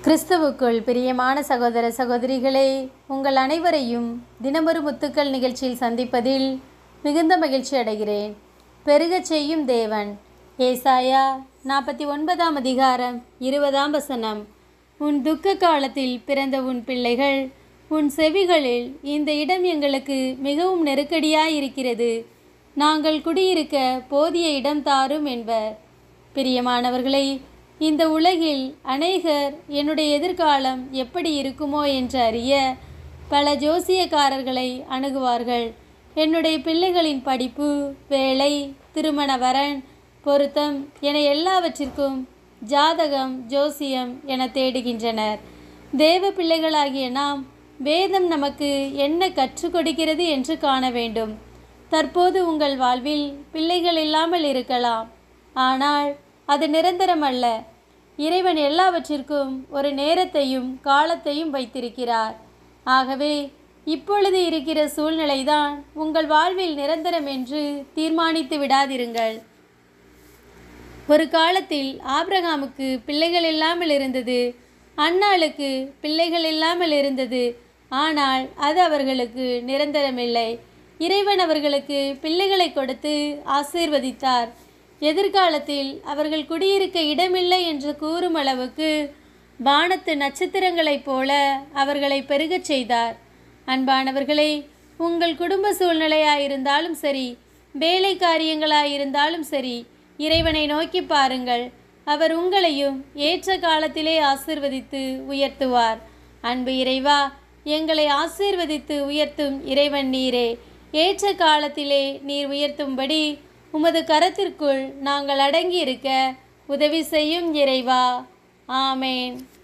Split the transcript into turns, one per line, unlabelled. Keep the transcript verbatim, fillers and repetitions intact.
கிறிஸ்துவுக்குள் பிரியமான சகோதர சகோதரிகளே, உங்கள் அனைவரையும் தினமொரு முத்துக்கள் நிகழ்ச்சியில் சந்திப்பதில் மிகுந்த மகிழ்ச்சி அடைகிறேன். பெருகச் செய்யும் தேவன். ஏசாயா நாற்பத்தி ஒன்பதாம் அதிகாரம் இருபதாம் வசனம். உன் துக்க காலத்தில் பிறந்த உன் பிள்ளைகள் உன் செவிகளில், இந்த இடம் எங்களுக்கு மிகவும் நெருக்கடியாயிருக்கிறது, நாங்கள் குடியிருக்க போதிய இடம் தாரும் என்பர். பிரியமானவர்களே, இந்த உலகில் அநேகர் என்னுடைய எதிர்காலம் எப்படி இருக்குமோ என்று அறிய பல ஜோசியக்காரர்களை அணுகுவார்கள். என்னுடைய பிள்ளைகளின் படிப்பு, வேலை, திருமண வரன், பொருத்தம் என எல்லாவற்றிற்கும் ஜாதகம், ஜோசியம் என தேடுகின்றனர். தேவ பிள்ளைகளாகிய நாம் வேதம் நமக்கு என்ன கற்றுக் கொடுக்கிறது என்று காண வேண்டும். தற்போது உங்கள் வாழ்வில் பிள்ளைகள் இல்லாமல் இருக்கலாம், ஆனால் அது நிரந்தரம் அல்ல. இறைவன் எல்லாவற்றிற்கும் ஒரு நேரத்தையும் காலத்தையும் வைத்திருக்கிறார். ஆகவே இப்பொழுது இருக்கிற சூழ்நிலைதான் உங்கள் வாழ்வில் நிரந்தரம் என்று தீர்மானித்து விடாதிருங்கள். ஒரு காலத்தில் ஆபிரகாமுக்கு பிள்ளைகள் இல்லாமல் இருந்தது, அன்னாளுக்கு பிள்ளைகள் இல்லாமல் இருந்தது. ஆனால் அது அவர்களுக்கு நிரந்தரமில்லை. இறைவன் அவர்களுக்கு பிள்ளைகளை கொடுத்து ஆசீர்வதித்தார். எதிர்காலத்தில் அவர்கள் குடியிருக்க இடமில்லை என்று கூறும் அளவுக்கு வானத்து நட்சத்திரங்களைப் போல அவர்களை பெருகச் செய்தார். அன்பானவர்களே, உங்கள் குடும்ப சூழ்நிலையாயிருந்தாலும் சரி, வேலை காரியங்களாயிருந்தாலும் சரி, இறைவனை நோக்கி பாருங்கள். அவர் உங்களையும் ஏற்ற காலத்திலே ஆசீர்வதித்து உயர்த்துவார். அன்பு இறைவா, எங்களை ஆசீர்வதித்து உயர்த்தும் இறைவன் நீரே. ஏற்ற காலத்திலே நீர் உயர்த்தும்படி உமது கரத்திற்குள் நாங்கள் அடங்கி இருக்க உதவி செய்யும் இறைவா. ஆமேன்.